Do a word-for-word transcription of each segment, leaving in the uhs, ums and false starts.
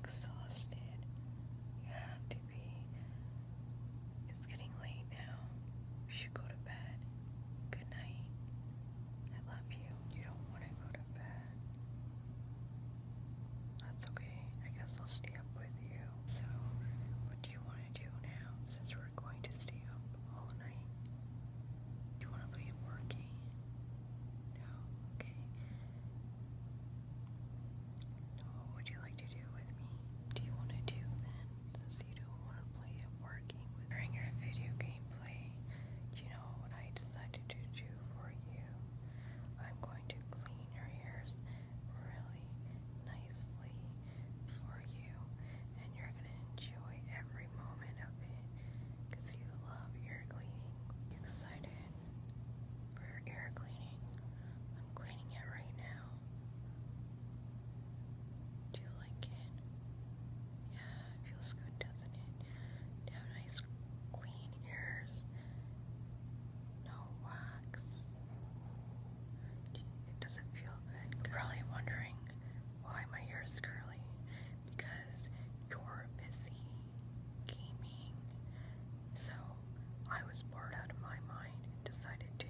exhausted. You have to be. It's getting late now. You should go to bed. Good night. I love you. You don't want to go to bed. That's okay. I guess I'll stay up with you. So, what do you want to do now since we're going to stay up all night? Do you want to leave working? No? Okay. What would you like to do with me? Do you want to do then, since you don't want to play at working with during your video gameplay? Do you know what I decided to do for you? I'm going to clean your ears really nicely for you, and you're going to enjoy every moment of it because you love ear cleaning. You excited for your ear cleaning? I'm cleaning it right now. Do you like it? Yeah, it feels good, doesn't it? To have nice clean ears. No wax. Does it feel good? You're probably wondering why my hair is curly. Because you're busy gaming. So I was bored out of my mind and decided to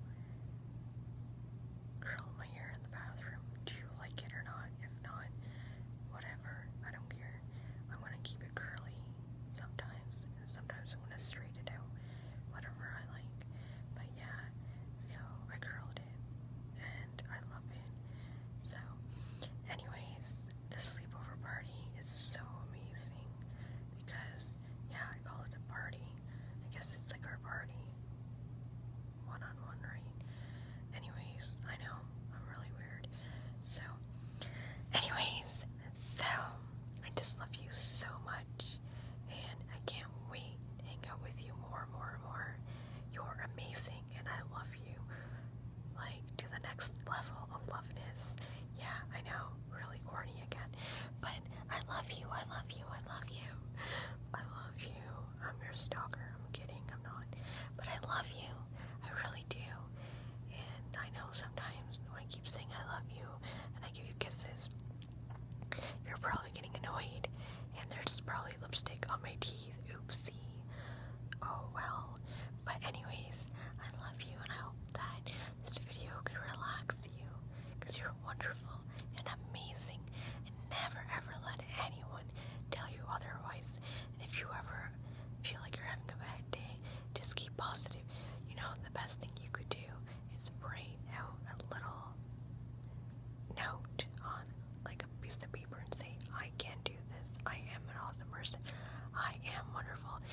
curl my hair in the bathroom. Do you like it or not? If not, whatever. I don't care. I'm gonna keep it curly sometimes, and sometimes I'm gonna straighten it out. Whatever I like. But yeah, so I curled it, and I love it. So, anyways, the sleepover party is so amazing because, yeah, I call it a party. I guess it's like our party. One-on-one, right? Anyways, I know, I'm really weird. So, anyways, so, I just love you so much, and I can't wait to hang out with you more and more and more. You're amazing, and I love you, like, to the next level of loveness. Yeah, I know, really corny again, but I love you, I love you, I love you. I love you. I'm your stalker. I'm kidding, I'm not. But I love you. I really do. And I know sometimes when I keep saying I love you and I give you kisses, you're probably getting annoyed, and there's probably lipstick on my teeth. Oopsie. Oh well. But anyways, I love you, and I hope that this video could relax you, because you're wonderful and amazing, and never ever let anyone tell you otherwise. And if you ever feel like you're having a bad day, just keep positive. You know, the best thing you could do is write out a little note on like a piece of paper and say, I can do this. I am an awesome person. I am wonderful.